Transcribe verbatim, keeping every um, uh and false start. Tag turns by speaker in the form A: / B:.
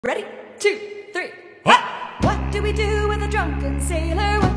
A: Ready? Two, three. What do we do with a drunken sailor?